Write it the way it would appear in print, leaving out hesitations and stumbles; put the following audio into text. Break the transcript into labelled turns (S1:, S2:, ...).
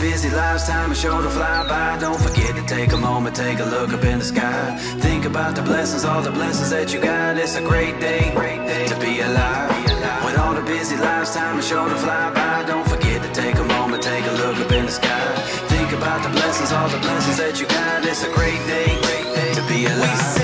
S1: busy lives, time is sure to fly by. Don't forget to take a moment, take a look up in the sky. Think about the blessings, all the blessings that you got. It's a great day to be alive. With all the busy lives, time is sure to fly by. Don't forget to take a moment, take a look up in the sky. Think about the blessings, all the blessings that you got. It's a great day to be alive.